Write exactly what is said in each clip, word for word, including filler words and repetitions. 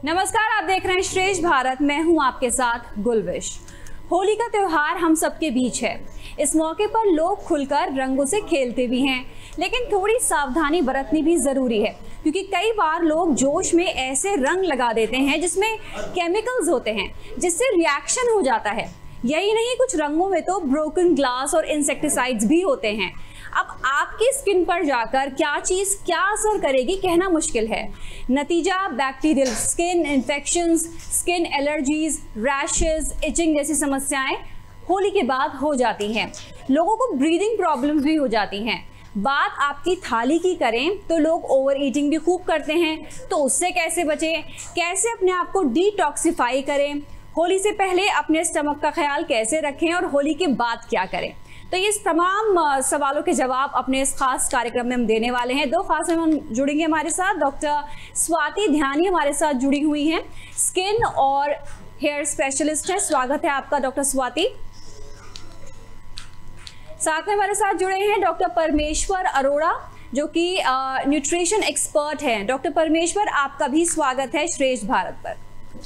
नमस्कार, आप देख रहे हैं श्रेष्ठ भारत। मैं हूं आपके साथ गुलविश। होली का त्योहार हम सबके बीच है। इस मौके पर लोग खुलकर रंगों से खेलते भी हैं, लेकिन थोड़ी सावधानी बरतनी भी जरूरी है, क्योंकि कई बार लोग जोश में ऐसे रंग लगा देते हैं जिसमें केमिकल्स होते हैं, जिससे रिएक्शन हो जाता है। यही नहीं, कुछ रंगों में तो ब्रोकन ग्लास और इंसेक्टिसाइड्स भी होते हैं। अब आपकी स्किन पर जाकर क्या चीज़ क्या असर करेगी कहना मुश्किल है। नतीजा bacterial skin infections, skin allergies, rashes, itching जैसी समस्याएं होली के बाद हो जाती हैं। लोगों को ब्रीदिंग प्रॉब्लम्स भी हो जाती हैं। बात आपकी थाली की करें तो लोग ओवर ईटिंग भी खूब करते हैं, तो उससे कैसे बचें, कैसे अपने आप को डिटॉक्सिफाई करें, होली से पहले अपने स्टमक का ख्याल कैसे रखें और होली के बाद क्या करें। तो ये तमाम सवालों के जवाब अपने इस खास कार्यक्रम में हम देने वाले हैं। दो खास मेहमान जुड़ेंगे हमारे साथ। डॉक्टर स्वाति ध्यानी हमारे साथ जुड़ी हुई हैं, स्किन और हेयर स्पेशलिस्ट है। स्वागत है आपका डॉक्टर स्वाति। साथ में हमारे साथ जुड़े हैं डॉक्टर परमेश्वर अरोड़ा, जो कि न्यूट्रिशन एक्सपर्ट हैं। डॉक्टर परमेश्वर, आपका भी स्वागत है श्रेष्ठ भारत पर।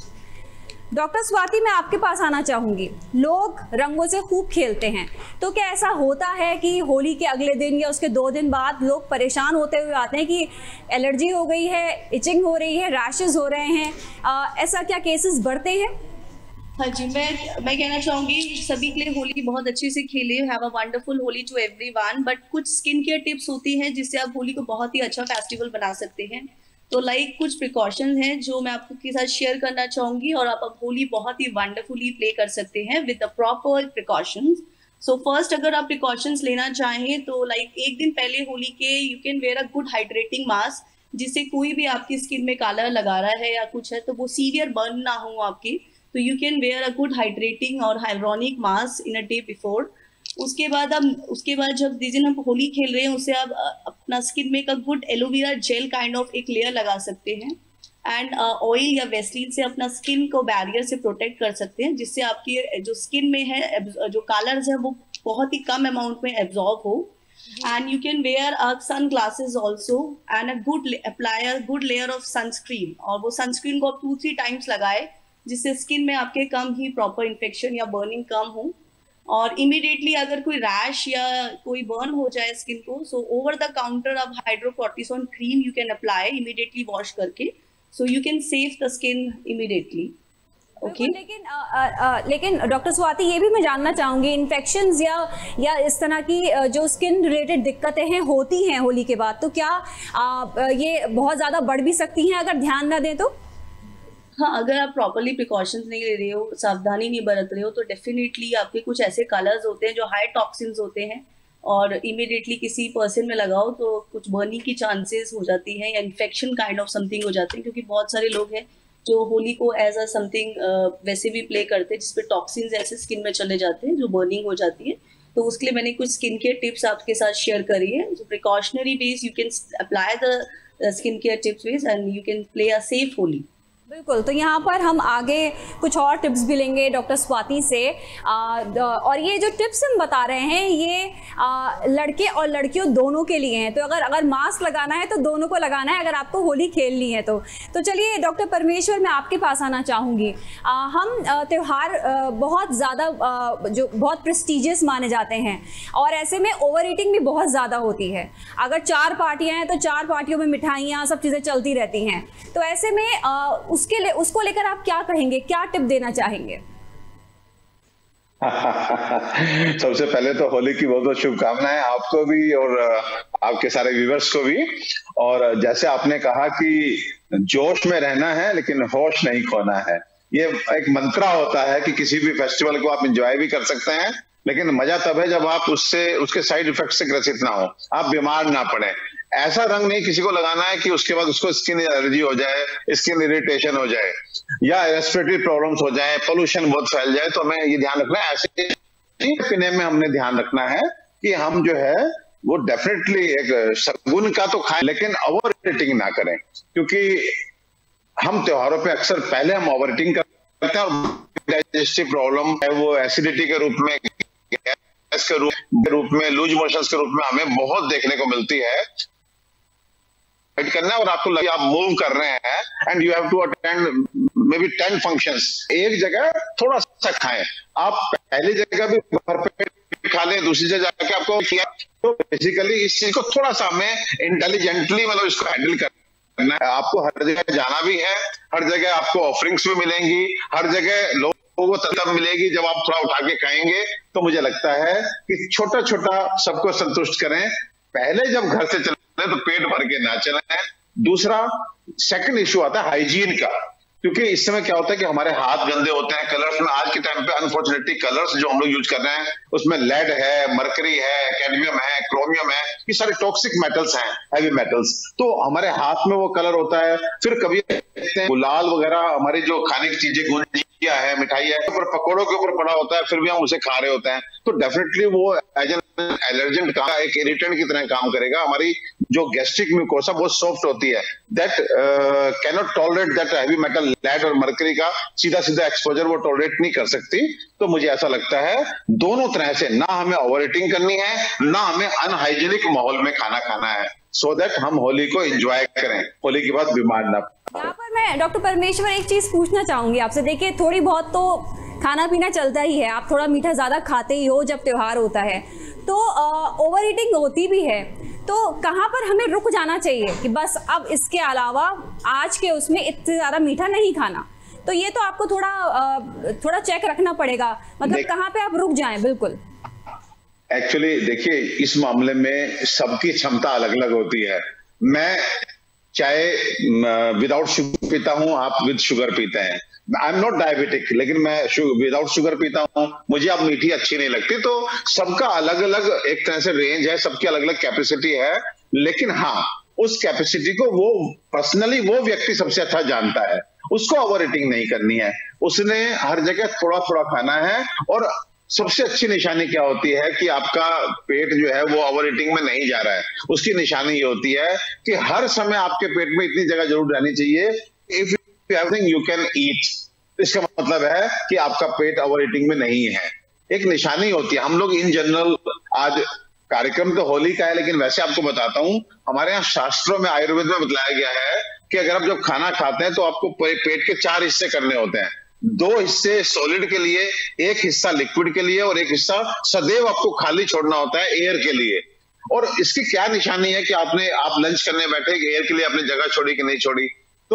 डॉक्टर स्वाति, मैं आपके पास आना चाहूँगी। लोग रंगों से खूब खेलते हैं, तो क्या ऐसा होता है कि होली के अगले दिन या उसके दो दिन बाद लोग परेशान होते हुए आते हैं कि एलर्जी हो गई है, इचिंग हो रही है, रैशेस हो रहे हैं, आ, ऐसा क्या केसेस बढ़ते हैं? हाँ जी, मैं मैं कहना चाहूँगी सभी के लिए होली बहुत अच्छे से खेले। Have a wonderful Holi to everyone. But कुछ स्किन केयर टिप्स होती हैं जिससे आप होली को बहुत ही अच्छा फेस्टिवल बना सकते हैं। तो लाइक like, कुछ प्रिकॉशंस हैं जो मैं आपके साथ शेयर करना चाहूंगी, और आप अब होली बहुत ही वंडरफुली प्ले कर सकते हैं with the proper precautions. So first, अगर आप प्रिकॉशंस लेना चाहें तो लाइक like, एक दिन पहले होली के you can wear a good hydrating mask, जिससे कोई भी आपकी स्किन में काला लगा रहा है या कुछ है तो वो सीवियर बर्न ना हो आपकी। तो you can wear a good hydrating और hydronic mask in a day before. उसके बाद हम उसके बाद जब जिस दिन हम होली खेल रहे हैं उससे आप अपना स्किन में एक good aloe vera gel kind of एक लेयर लगा सकते हैं, एंड ऑयल या वेस्लिन से अपना स्किन को बैरियर से प्रोटेक्ट कर सकते हैं, जिससे आपकी जो स्किन में है जो कलर्स है वो बहुत ही कम अमाउंट में एब्जॉर्ब हो। And you can wear sunglasses also and a good apply a good layer of sunscreen, और वो सनस्क्रीन को आप टू थ्री टाइम्स लगाए, जिससे स्किन में आपके कम ही प्रॉपर इन्फेक्शन या बर्निंग कम हो। और इमीडिएटली अगर कोई रैश या कोई बर्न हो जाए स्किन को, सो ओवर द काउंटर आप hydrocortisone cream you can apply immediately wash करके, so you can save the skin immediately. Okay, लेकिन आ, आ, आ, लेकिन डॉक्टर स्वाति, ये भी मैं जानना चाहूंगी, इन्फेक्शंस या या इस तरह की जो स्किन रिलेटेड दिक्कतें हैं होती हैं होली के बाद, तो क्या आ, ये बहुत ज़्यादा बढ़ भी सकती हैं अगर ध्यान ना दें तो? हाँ, अगर आप प्रॉपरली प्रिकॉशंस नहीं ले रहे हो, सावधानी नहीं बरत रहे हो, तो डेफिनेटली आपके कुछ ऐसे कलर्स होते हैं जो हाई टॉक्सिन्स होते हैं, और इमीडिएटली किसी पर्सन में लगाओ तो कुछ बर्निंग की चांसेस हो जाती हैं या इन्फेक्शन काइंड ऑफ समथिंग हो जाते हैं, क्योंकि बहुत सारे लोग हैं जो होली को एज अ समथिंग वैसे भी प्ले करते हैं जिसपे टॉक्सिन्स ऐसे स्किन में चले जाते हैं जो बर्निंग हो जाती है। तो उसके लिए मैंने कुछ स्किन केयर टिप्स आपके साथ शेयर करी है। So precautionary base you can apply the skin care tips base and you can play a safe Holi. बिल्कुल, तो यहाँ पर हम आगे कुछ और टिप्स भी लेंगे डॉक्टर स्वाति से। आ, और ये जो टिप्स हम बता रहे हैं ये आ, लड़के और लड़कियों दोनों के लिए हैं। तो अगर अगर मास्क लगाना है तो दोनों को लगाना है, अगर आपको होली खेलनी है तो तो चलिए डॉक्टर परमेश्वर, मैं आपके पास आना चाहूँगी। हम त्यौहार बहुत ज़्यादा जो बहुत प्रेस्टिजियस माने जाते हैं, और ऐसे में ओवर ईटिंग भी बहुत ज़्यादा होती है। अगर चार पार्टियाँ हैं तो चार पार्टियों में मिठाइयाँ सब चीज़ें चलती रहती हैं। तो ऐसे में आ, उसके ले, उसको लेकर आप क्या कहेंगे, क्या टिप देना चाहेंगे? सबसे पहले तो होली की बहुत बहुत शुभकामनाएं आपको भी और आपके सारे व्यूअर्स को भी। और जैसे आपने कहा कि जोश में रहना है लेकिन होश नहीं खोना है, ये एक मंत्रा होता है कि किसी भी फेस्टिवल को आप एंजॉय भी कर सकते हैं, लेकिन मजा तब है जब आप उससे उसके साइड इफेक्ट से ग्रसित ना हो, आप बीमार ना पड़े। ऐसा रंग नहीं किसी को लगाना है कि उसके बाद उसको स्किन एलर्जी हो जाए, स्किन इरिटेशन हो जाए या रेस्पिरेटरी प्रॉब्लम्स हो जाए, पोल्यूशन बहुत फैल जाए। तो हमें ये ध्यान रखना है, ऐसे पीने में हमने ध्यान रखना है कि हम जो है वो डेफिनेटली एक सगुन का तो खाएं लेकिन ओवर ईटिंग ना करें, क्योंकि हम त्योहारों पे अक्सर पहले हम ओवर ईटिंग करते हैं और डाइजेस्टिव प्रॉब्लम है वो एसिडिटी के रूप में, गैस के रूप में, लूज मोशंस के रूप में हमें बहुत देखने को मिलती है। करना है और आपको लगे आप मूव कर रहे हैं and you have to attend maybe ten functions, एक जगह थोड़ा सा खाएं। आप पहली जगह भी भरपेट खा लें, दूसरी जगह जाके आपको किया, तो बेसिकली इस चीज को थोड़ा सा हमें इंटेलिजेंटली मतलब इसको हैंडल करना है। आपको हर जगह जाना भी है, हर जगह आपको ऑफरिंग्स भी मिलेंगी, हर जगह लोगों को तलब मिलेगी। जब आप थोड़ा उठा के खाएंगे तो मुझे लगता है कि छोटा छोटा सबको संतुष्ट करें। पहले जब घर से चले तो पेट भर के ना चलें। दूसरा सेकंड इश्यू आता है हाइजीन का, क्योंकि इस समय क्या होता है कि हमारे हाथ गंदे होते हैं। कलर्स में आज के टाइम पे अनफॉर्चुनेटली कलर्स जो हम लोग यूज कर रहे हैं उसमें लेड है, मरकरी है, कैडमियम है, क्रोमियम है, ये सारे टॉक्सिक मेटल्स हैं, हैवी मेटल्स। तो हमारे हाथ में वो कलर होता है। फिर कभी देखते हैं गुलाल वगैरह हमारी जो खाने की चीजें, गुंजिया है, मिठाई है, ऊपर पकौड़ों के ऊपर पड़ा होता है, फिर भी हम उसे खा रहे होते हैं। तो डेफिनेटली वो एज एन एलर्जेंट का एक इरिटेंट की तरह काम करेगा। हमारी जो गैस्ट्रिक म्यूकोसा बहुत सॉफ्ट होती है, that can not tolerate that heavy metal lead और मरकरी का सीधा सीधा एक्सपोजर वो टॉलरेट नहीं कर सकती। तो मुझे ऐसा लगता है दोनों तरह से ना हमें ओवर ईटिंग करनी है, ना हमें अनहाइजीनिक माहौल में खाना खाना है, सो दैट हम होली को एंजॉय करें, होली के बाद बीमार ना पड़े। यहाँ पर मैं डॉक्टर परमेश्वर एक चीज पूछना चाहूंगी आपसे। देखिए, थोड़ी बहुत तो खाना पीना चलता ही है, आप थोड़ा मीठा ज्यादा खाते ही हो जब त्योहार होता है, तो ओवर ईटिंग होती भी है। तो कहाँ पर हमें रुक जाना चाहिए कि बस अब इसके अलावा आज के उसमें इतने ज्यादा मीठा नहीं खाना? तो ये तो आपको थोड़ा आ, थोड़ा चेक रखना पड़ेगा, मतलब कहाँ पे आप रुक जाएं। बिल्कुल, एक्चुअली देखिए, इस मामले में सबकी क्षमता अलग अलग होती है। मैं चाहे विदाउट शुगर पीता हूं, आप विद शुगर पीते हैं। आई एम नॉट डायबिटिक, लेकिन मैं विदाउट शुगर पीता हूं, मुझे अब मीठी अच्छी नहीं लगती। तो सबका अलग अलग एक तरह से रेंज है, सबकी अलग अलग कैपेसिटी है। लेकिन हाँ, उस कैपेसिटी को वो पर्सनली वो व्यक्ति सबसे अच्छा जानता है, उसको ओवर ईटिंग नहीं करनी है, उसने हर जगह थोड़ा थोड़ा खाना है। और सबसे अच्छी निशानी क्या होती है कि आपका पेट जो है वो ओवर ईटिंग में नहीं जा रहा है। उसकी निशानी ये होती है कि हर समय आपके पेट में इतनी जगह जरूर रहनी चाहिए, if you have you can eat. इसका मतलब है कि आपका पेट ओवर ईटिंग में नहीं है, एक निशानी होती है। हम लोग इन जनरल, आज कार्यक्रम तो होली का है, लेकिन वैसे आपको बताता हूं, हमारे यहाँ शास्त्रों में, आयुर्वेद में बताया गया है कि अगर आप जब खाना खाते हैं तो आपको पेट के चार हिस्से करने होते हैं। दो हिस्से सॉलिड के लिए, एक हिस्सा लिक्विड के लिए और एक हिस्सा सदैव आपको खाली छोड़ना होता है एयर के लिए। और इसकी क्या निशानी है कि आपने आप लंच करने बैठे, एयर के लिए आपने जगह छोड़ी कि नहीं छोड़ी।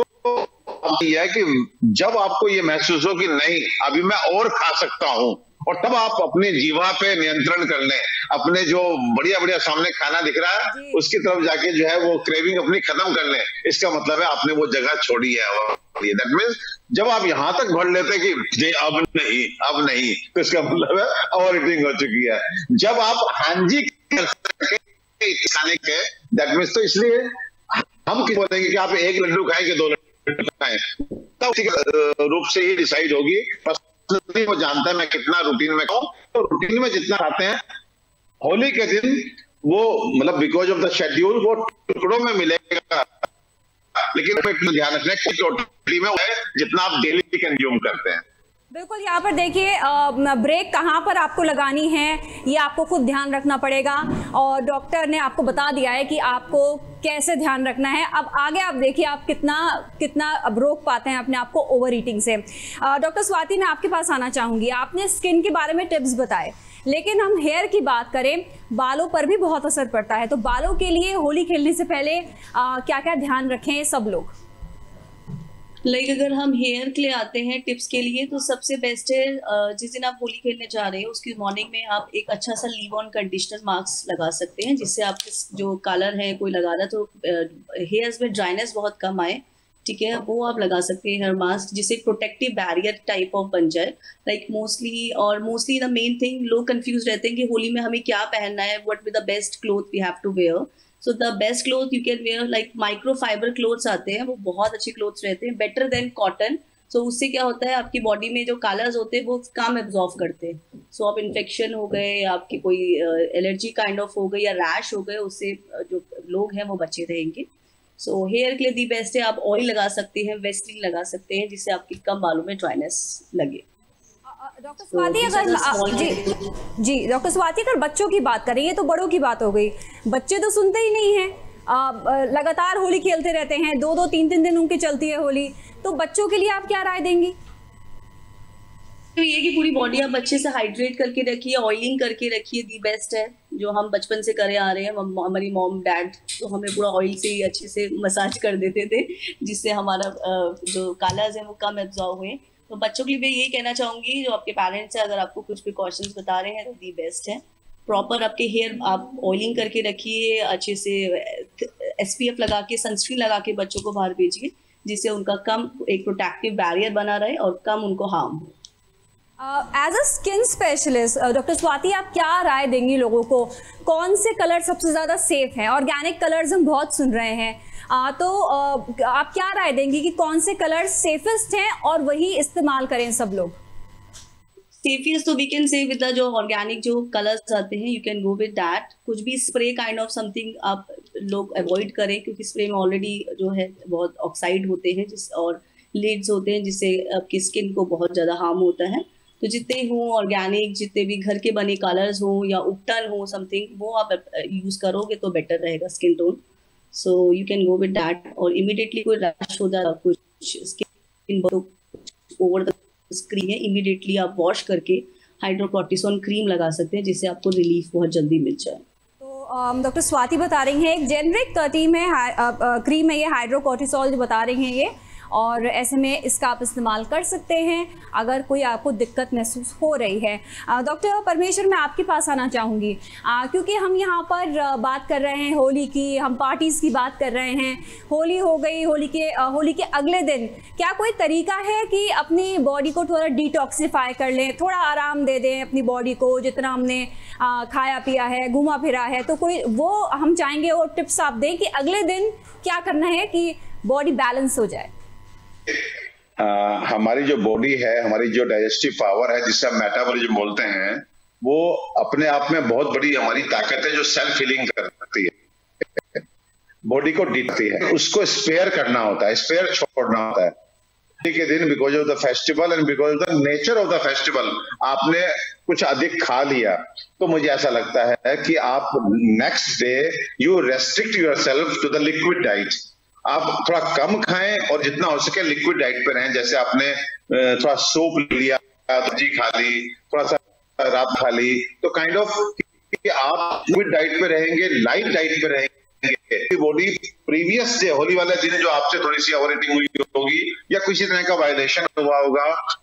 तो यह है कि जब आपको ये महसूस हो कि नहीं अभी मैं और खा सकता हूं, और तब आप अपनी जीवा पे नियंत्रण कर लें, अपने जो बढ़िया बढ़िया सामने खाना दिख रहा है उसकी तरफ जाके जो है वो क्रेविंग अपनी खत्म कर लें, इसका मतलब है आपने वो जगह छोड़ी है। दैट मीन्स जब आप यहां तक भर लेते कि नहीं अब नहीं अब नहीं, तो इसका मतलब है ओवर ईटिंग हो चुकी है। जब आप हांजी कर सके खाने के, दैट मीन्स, तो इसलिए हम क्या बोलेंगे कि आप एक लड्डू खाएं कि दो लड्डू खाएं, तब रूप से ही डिसाइड होगी। वो जानता है मैं कितना रूटीन में खाऊं, तो रूटीन में जितना खाते हैं होली के दिन वो मतलब बिकॉज ऑफ द शेड्यूल वो टुकड़ों में मिलेगा, लेकिन ध्यान रखना है टोटली में है जितना आप डेली कंज्यूम करते हैं। बिल्कुल, यहाँ पर देखिए ब्रेक कहाँ पर आपको लगानी है ये आपको खुद ध्यान रखना पड़ेगा, और डॉक्टर ने आपको बता दिया है कि आपको कैसे ध्यान रखना है। अब आगे आप देखिए आप कितना कितना अब रोक पाते हैं अपने आप को ओवर ईटिंग से। डॉक्टर स्वाति, मैं आपके पास आना चाहूँगी। आपने स्किन के बारे में टिप्स बताए, लेकिन हम हेयर की बात करें, बालों पर भी बहुत असर पड़ता है। तो बालों के लिए होली खेलने से पहले आ, क्या क्या ध्यान रखें सब लोग? लाइक like, अगर हम हेयर के लिए आते हैं टिप्स के लिए, तो सबसे बेस्ट है जिस दिन आप होली खेलने जा रहे हैं उसकी मॉर्निंग में आप एक अच्छा सा लीव ऑन कंडीशनर मास्क लगा सकते हैं, जिससे आपके जो कलर है कोई लगा रहा है तो हेयर्स में ड्राइनेस बहुत कम आए। ठीक है, वो आप लगा सकते हैं हेयर मास्क, जिससे प्रोटेक्टिव बैरियर टाइप ऑफ बन जाए। लाइक मोस्टली और मोस्टली द मेन थिंग, लोग कंफ्यूज रहते हैं कि होली में हमें क्या पहनना है, what with the best cloth we have to wear. So the best cloth you can wear, like microfibre clothes आते हैं, वो बहुत अच्छे क्लोथ्स रहते हैं, बेटर देन कॉटन। सो उससे क्या होता है, आपकी बॉडी में जो कलर्स होते हैं वो कम एब्जॉर्व करते हैं। सो so, आप इन्फेक्शन हो गए या आपकी कोई एलर्जी काइंड ऑफ हो गई या रैश हो गए, उससे जो लोग हैं वो बचे रहेंगे। सो so, हेयर के लिए दी बेस्ट है, आप ऑयल लगा सकते हैं, वेस्लिन लगा सकते हैं, जिससे आपकी कम बालों में ड्राइनेस लगे। डॉक्टर स्वाति, अगर जी जी डॉक्टर स्वाति, अगर बच्चों की बात करें, ये तो बड़ों की बात हो गई, बच्चे तो सुनते ही नहीं हैं। लगातार होली खेलते रहते हैं, दो दो तीन तीन दिन उनकी चलती है होली, तो बच्चों के लिए आप क्या राय देंगी? तो ये कि पूरी बॉडी आप अच्छे से हाइड्रेट करके रखिए, ऑयलिंग करके रखिए, दी बेस्ट है जो हम बचपन से करे आ रहे हैं। हमारी मॉम डैड तो हमें पूरा ऑयल से ही अच्छे से मसाज कर देते थे, जिससे हमारा जो कलर्स हैं वो कम एब्जॉर्ब हुए। तो बच्चों के लिए मैं यही कहना चाहूंगी, जो आपके पेरेंट्स हैं, अगर आपको कुछ प्रिकॉशंस बता रहे हैं तो दी बेस्ट है। प्रॉपर आपके हेयर आप ऑयलिंग करके रखिए, अच्छे से एसपीएफ लगा के, सनस्क्रीन लगा के बच्चों को बाहर भेजिए, जिससे उनका कम एक प्रोटेक्टिव बैरियर बना रहे और कम उनको हार्म हो। As a skin specialist doctor Swati, आप क्या राय देंगी लोगों को, कौन से कलर सबसे ज़्यादा सेफ हैं? ऑर्गेनिक कलर्स हम बहुत सुन रहे हैं, आ, तो आ, आप क्या राय देंगी कि कौन से कलर सेफेस्ट हैं और वही इस्तेमाल करें सब लोग? सेफेस्ट तो we can say with the जो ऑर्गेनिक जो कलर्स आते हैं, you can go with that. कुछ भी स्प्रे काइंड ऑफ समथिंग आप लोग अवॉइड करें, क्योंकि स्प्रे में ऑलरेडी जो है बहुत ऑक्साइड होते हैं जिस और लीड्स होते हैं, जिससे आपकी स्किन को बहुत ज़्यादा हार्म होता है। तो जितने हों ऑर्गेनिक, जितने भी घर के बने कलर्स हों या उपटन हो समथिंग, वो आप यूज़ करोगे तो बेटर रहेगा skin tone. So you can go with that. और इमीडिएटली कोई रश हो जाए, कुछ स्किन ओवर द स्क्रीन है, इमीडिएटली आप वॉश करके हाइड्रोकोर्टिसोन क्रीम लगा सकते हैं, जिससे आपको रिलीफ बहुत जल्दी मिल जाए। तो डॉक्टर स्वाति बता रही हैं एक जेनरिक क्रीम है, क्रीम है ये हाइड्रोकोर्टिसोल जो बता रही हैं ये, और ऐसे में इसका आप इस्तेमाल कर सकते हैं अगर कोई आपको दिक्कत महसूस हो रही है। डॉक्टर परमेश्वर, मैं आपके पास आना चाहूँगी, क्योंकि हम यहाँ पर बात कर रहे हैं होली की, हम पार्टीज़ की बात कर रहे हैं। होली हो गई, होली के होली के अगले दिन क्या कोई तरीका है कि अपनी बॉडी को थोड़ा डिटॉक्सिफाई कर लें, थोड़ा आराम दे दें अपनी बॉडी को, जितना हमने आ, खाया पिया है, घूमा फिरा है, तो कोई वो हम चाहेंगे और टिप्स आप दें कि अगले दिन क्या करना है कि बॉडी बैलेंस हो जाए? Uh, हमारी जो बॉडी है, हमारी जो डाइजेस्टिव पावर है, जिसे हम मेटाबॉलिज्म बोलते हैं, वो अपने आप में बहुत बड़ी हमारी ताकत है जो सेल्फ हीलिंग करती है, बॉडी को डीटती है। उसको स्पेयर करना होता है, स्पेयर छोड़ना होता है के दिन, because of the festival and because of the nature of the festival आपने कुछ अधिक खा लिया, तो मुझे ऐसा लगता है कि आप next day you restrict yourself to the liquid diet. आप थोड़ा कम खाएं और जितना हो सके लिक्विड डाइट पे रहें। जैसे आपने थोड़ा सूप लिया, सब्जी खा ली, थोड़ा सा रात खा ली, तो काइंड ऑफ कि आप लिक्विड डाइट पे रहेंगे, लाइट डाइट पे रहेंगे। बॉडी प्रीवियस डे होली वाले दिन जो आपसे थोड़ी सी ओवर ईटिंग हुई होगी या किसी तरह का वायलेशन हुआ होगा,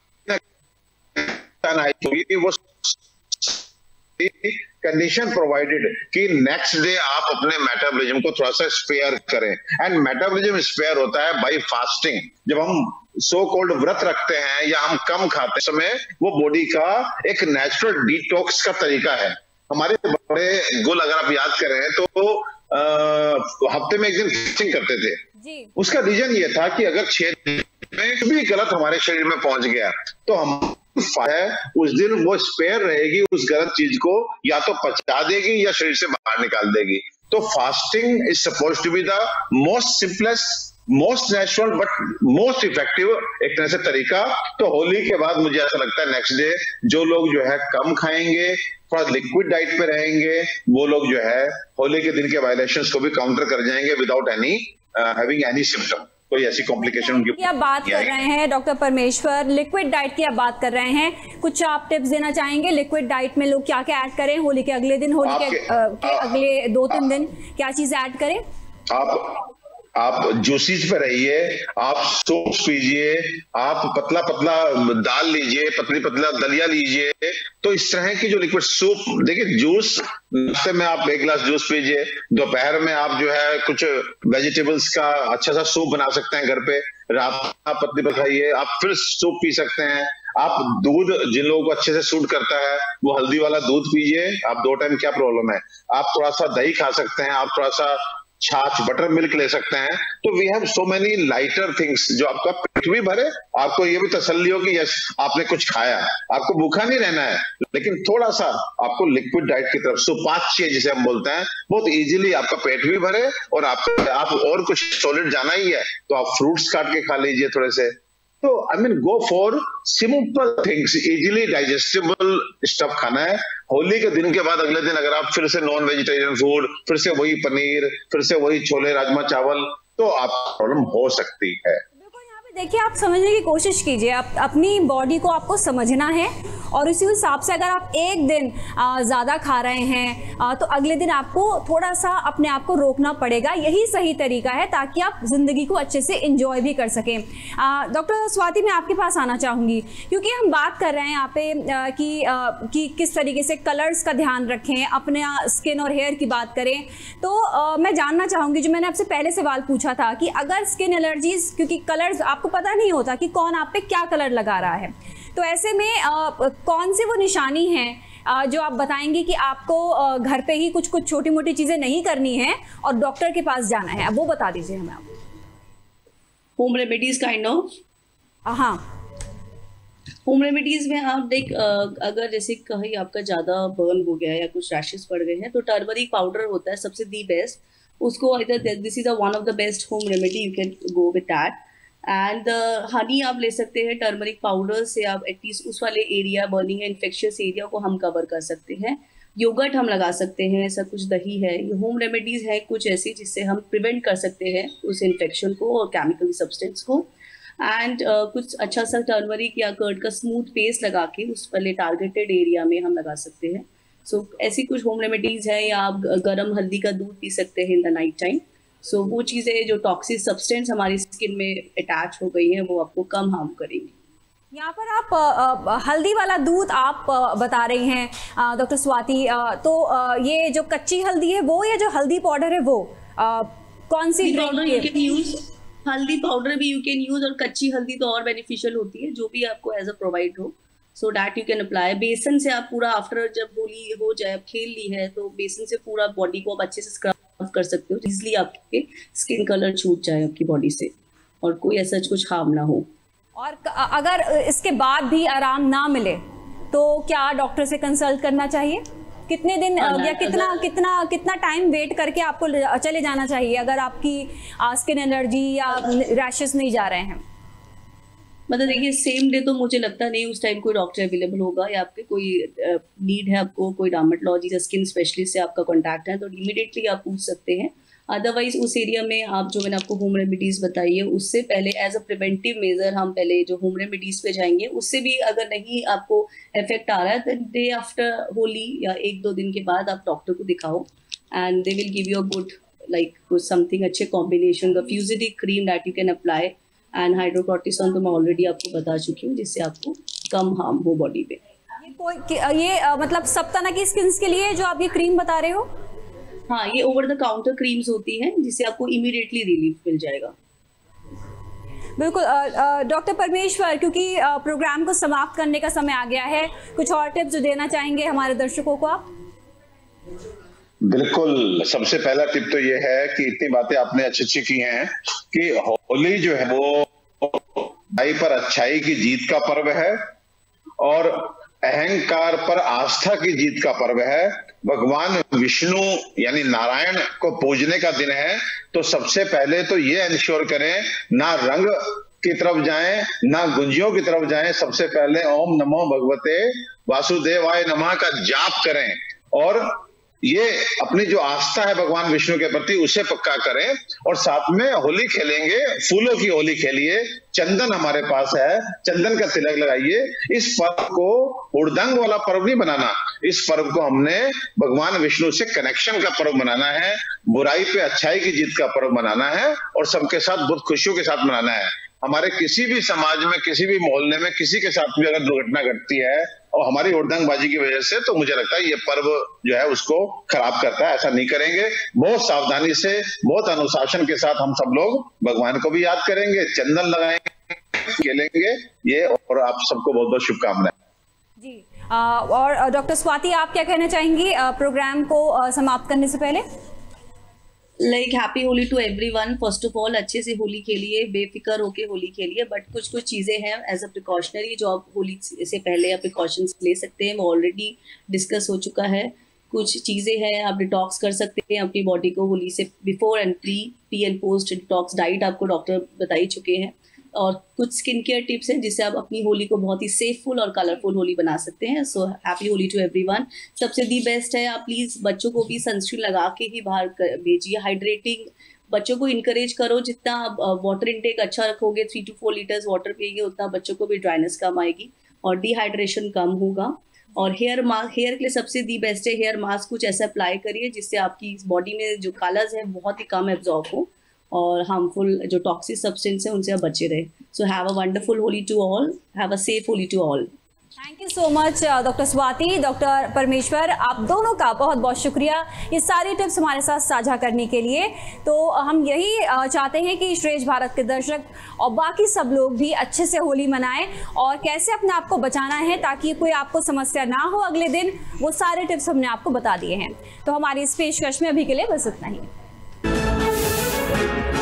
वो कंडीशन प्रोवाइडेड कि नेक्स्ट डे आप अपने मेटाबॉलिज्म को थोड़ा सा स्पेयर करें। एंड मेटाबॉलिज्म स्पेयर होता है बाय फास्टिंग। जब हम सो कॉल्ड व्रत रखते हैं या हम कम खाते समय, वो बॉडी का एक नेचुरल डिटॉक्स का तरीका है। हमारे बड़े गुल अगर आप याद कर रहे हैं तो आ, हफ्ते में एक दिन फास्टिंग करते थे जी। उसका रीजन ये था कि अगर छह दिन में भी गलत हमारे शरीर में पहुंच गया तो हम है उस दिन वो स्पेयर रहेगी, उस गलत चीज को या तो पचा देगी या शरीर से बाहर निकाल देगी। तो fasting is suppose to be the most simplest, most natural but most effective एक तरह से तरीका। तो होली के बाद मुझे ऐसा लगता है नेक्स्ट डे जो लोग जो है कम खाएंगे, थोड़ा लिक्विड डाइट पे रहेंगे, वो लोग जो है होली के दिन के वायलेशंस को भी काउंटर कर जाएंगे without any having any symptom. कोई ऐसी कॉम्प्लिकेशन उनकी आप बात कर रहे हैं डॉक्टर परमेश्वर, लिक्विड डाइट की आप बात कर रहे हैं, कुछ आप टिप्स देना चाहेंगे लिक्विड डाइट में लोग क्या क्या ऐड करें होली के अगले दिन, होली के, आ, के अगले दो तीन दिन क्या चीज ऐड करें? आप आप जूसीज पे रहिए, आप सूप पीजिए, आप पतला पतला दाल लीजिए, पतली पतला दलिया लीजिए। तो इस तरह की जो लिक्विड सूप, देखिए जूस नाश्ते में आप एक गिलास जूस पीजिए, दोपहर में आप जो है कुछ वेजिटेबल्स का अच्छा सा सूप बना सकते हैं घर पे, रात आप पतली पतली खाइए, आप फिर सूप पी सकते हैं। आप दूध, जिन लोगों को अच्छे से सूट करता है वो हल्दी वाला दूध पीजिए, आप दो टाइम क्या प्रॉब्लम है। आप थोड़ा सा दही खा सकते हैं, आप थोड़ा सा छाछ बटर मिल्क ले सकते हैं। तो we have so many lighter things जो आपका पेट भी भरे, आपको ये भी तसल्ली हो कि यस आपने कुछ खाया, आपको भूखा नहीं रहना है, लेकिन थोड़ा सा आपको लिक्विड डाइट की तरफ सुपाच्य जिसे हम बोलते हैं, बहुत इजीली आपका पेट भी भरे और आप, आप और कुछ सॉलिड जाना ही है तो आप फ्रूट्स काट के खा लीजिए थोड़े से। तो I mean go for simple things, easily digestible stuff खाना है। होली के दिन के बाद अगले दिन अगर आप फिर से नॉन वेजिटेरियन फूड, फिर से वही पनीर, फिर से वही छोले राजमा चावल, तो आप प्रॉब्लम हो सकती है। देखिए, आप समझने की कोशिश कीजिए, आप अपनी बॉडी को आपको समझना है और उसी हिसाब से अगर आप एक दिन ज़्यादा खा रहे हैं आ, तो अगले दिन आपको थोड़ा सा अपने आप को रोकना पड़ेगा। यही सही तरीका है ताकि आप ज़िंदगी को अच्छे से एंजॉय भी कर सकें। डॉक्टर स्वाति, मैं आपके पास आना चाहूँगी क्योंकि हम बात कर रहे हैं यहाँ पे आ, कि, आ, कि किस तरीके से कलर्स का ध्यान रखें, अपने स्किन और हेयर की बात करें, तो आ, मैं जानना चाहूँगी, जो मैंने आपसे पहले सवाल पूछा था कि अगर स्किन एलर्जीज, क्योंकि कलर्स आपको पता नहीं होता कि कौन आप पे क्या कलर लगा रहा है, तो ऐसे में आ, कौन सी वो निशानी है आ, जो आप बताएंगे कि आपको आ, घर पे ही कुछ कुछ छोटी मोटी चीजें नहीं करनी है और डॉक्टर के पास जाना है, वो बता दीजिए हमें आप। होम रेमेडीज काइंड ऑफ, हाँ, होम रेमेडीज में आप देख, अगर जैसे कहीं आपका ज्यादा बर्न हो गया है या कुछ रैशेस पड़ गए हैं तो टर्मरिक पाउडर होता है सबसे दी बेस्ट, उसको this is one of the best home remedy, you can go with that. And honey आप ले सकते हैं, टर्मरिक पाउडर से आप एटलीस्ट उस वाले एरिया, बर्निंग इन्फेक्शियस एरिया को हम कवर कर सकते हैं। योगर्ट हम लगा सकते हैं, ऐसा कुछ दही है, ये होम रेमेडीज है कुछ ऐसी जिससे हम प्रिवेंट कर सकते हैं उस इन्फेक्शन को और केमिकल सब्सटेंस को। एंड uh, कुछ अच्छा सा टर्मरिक या कर्ड का स्मूथ पेस्ट लगा के उस वाले टारगेटेड एरिया में हम लगा सकते हैं। सो so, ऐसी कुछ होम रेमेडीज है, या आप गर्म हल्दी का दूध पी सकते हैं in the night time. So so, वो चीज़ें जो टॉक्सिक सब्सटेंस हमारी स्किन में अटैच हो गई हैं वो आपको कम हार्म करेंगी। यहाँ पर आप आ, आ, हल्दी वाला दूध आप आ, बता रही हैं डॉक्टर स्वाति, आ, तो आ, ये जो कच्ची हल्दी है वो या जो हल्दी पाउडर है वो आ, कौन सी पाउडर यू कैन यूज? हल्दी पाउडर भी यू कैन यूज, और कच्ची हल्दी तो और बेनिफिशियल होती है, जो भी आपको एज अ प्रोवाइड हो, so that you can apply. बेसन से आप पूरा आफ्टर जब होली हो जाए, खेल ली है, तो बेसन से पूरा बॉडी को आप अच्छे से स्क्रब कर सकते हो, इजिली आपके स्किन कलर छूट जाए आपकी बॉडी से और कोई ऐसा कुछ हार्म ना हो। और अगर इसके बाद भी आराम ना मिले तो क्या डॉक्टर से कंसल्ट करना चाहिए? कितने दिन या कितना कितना कितना टाइम वेट करके आपको चले जाना चाहिए अगर आपकी स्किन एलर्जी या रैशेस नहीं जा रहे हैं? मतलब देखिए, सेम डे तो मुझे लगता नहीं उस टाइम कोई डॉक्टर अवेलेबल होगा, या आपके कोई नीड है, आपको कोई डर्मेटोलॉजी या स्किन स्पेशलिस्ट से आपका कॉन्टैक्ट है तो इमीडिएटली आप पूछ सकते हैं। अदरवाइज उस एरिया में आप जो मैंने आपको होम रेमेडीज बताई है उससे पहले एज अ प्रिवेंटिव मेजर हम पहले जो होम रेमेडीज पे जाएंगे, उससे भी अगर नहीं आपको इफेक्ट आ रहा है तो डे आफ्टर होली या एक दो दिन के बाद आप डॉक्टर को दिखाओ and they will give you a good like something अच्छे कॉम्बिनेशन का fusidic cream that you can apply, and hydrocortisone तो मैं ऑलरेडी आपको बता चुकी हूँ जिससे आपको कम हार्म हो बॉडी पे। ये कोई ये आ, मतलब सब तरह की स्किन के लिए जो आप ये क्रीम बता रहे हो? हाँ, ये ओवर द काउंटर क्रीम्स होती हैं जिससे आपको इमीडिएटली रिलीफ मिल जाएगा। बिल्कुल डॉक्टर परमेश्वर, क्योंकि प्रोग्राम को समाप्त करने का समय आ गया है, कुछ और टिप्स जो देना चाहेंगे हमारे दर्शकों को आप? बिल्कुल, सबसे पहला टिप तो ये है कि इतनी बातें आपने अच्छी अच्छी की हैं कि होली जो है वो बुराई पर अच्छाई की जीत का पर्व है और अहंकार पर आस्था की जीत का पर्व है। भगवान विष्णु यानी नारायण को पूजने का दिन है, तो सबसे पहले तो ये इंश्योर करें ना रंग की तरफ जाएं ना गुंजियों की तरफ जाएं, सबसे पहले ओम नमो भगवते वासुदेवाय नमः का जाप करें और ये अपनी जो आस्था है भगवान विष्णु के प्रति उसे पक्का करें। और साथ में होली खेलेंगे, फूलों की होली खेलिए, चंदन हमारे पास है, चंदन का तिलक लगाइए। इस पर्व को हुड़दंग वाला पर्व नहीं बनाना, इस पर्व को हमने भगवान विष्णु से कनेक्शन का पर्व बनाना है, बुराई पे अच्छाई की जीत का पर्व बनाना है और सबके साथ बहुत खुशियों के साथ मनाना है। हमारे किसी भी समाज में, किसी भी मोहल्ले में किसी के साथ भी अगर दुर्घटना घटती है और हमारी हुड़दंगबाजी की वजह से, तो मुझे लगता है ये पर्व जो है उसको खराब करता है। ऐसा नहीं करेंगे, बहुत सावधानी से, बहुत अनुशासन के साथ हम सब लोग भगवान को भी याद करेंगे, चंदन लगाएंगे, खेलेंगे ये, और आप सबको बहुत बहुत शुभकामनाएं। जी आ, और डॉक्टर स्वाति, आप क्या कहना चाहेंगी प्रोग्राम को आ, समाप्त करने से पहले? Like happy Holi to everyone. First of all अच्छे से होली खेलिए, बेफिक्र होके होली खेलिए, बट कुछ कुछ चीज़ें हैं एज अ प्रिकॉशनरी जो आप होली से पहले आप प्रिकॉशंस ले सकते हैं, वो ऑलरेडी डिस्कस हो चुका है। कुछ चीज़ें हैं, आप डिटॉक्स कर सकते हैं अपनी बॉडी को होली से before and pre pre and post detox diet आपको डॉक्टर बता ही चुके हैं। और कुछ स्किन केयर टिप्स हैं जिससे आप अपनी होली को बहुत ही सेफफुल और कलरफुल होली बना सकते हैं। So happy Holi to everyone. सबसे दी बेस्ट है, आप प्लीज़ बच्चों को भी सनस्क्रीन लगा के ही बाहर भेजिए। हाइड्रेटिंग बच्चों को इनकरेज करो, जितना आप वाटर इनटेक अच्छा रखोगे, three to four litres water पिएंगे, उतना बच्चों को भी ड्राइनेस कम आएगी और डिहाइड्रेशन कम होगा। और हेयर मास्क, हेयर के लिए सबसे दी बेस्ट है हेयर मास्क। कुछ ऐसा अप्लाई करिए जिससे आपकी बॉडी में जो कलर्स है बहुत ही कम एब्जॉर्ब हो और हार्मफुल जो टॉक्सिक सब्सटेंस है उनसे आप बचे रहे। So have a wonderful Holi to all, have a safe Holi to all. Thank you so much doctor Swati, doctor Parmeshwar, आप दोनों का बहुत बहुत शुक्रिया ये सारी टिप्स हमारे साथ साझा करने के लिए। तो हम यही चाहते हैं कि श्रेष्ठ भारत के दर्शक और बाकी सब लोग भी अच्छे से होली मनाएं और कैसे अपने आप को बचाना है ताकि कोई आपको समस्या ना हो अगले दिन, वो सारे टिप्स हमने आपको बता दिए हैं। तो हमारी इस पेशकश में अभी के लिए बस इतना ही।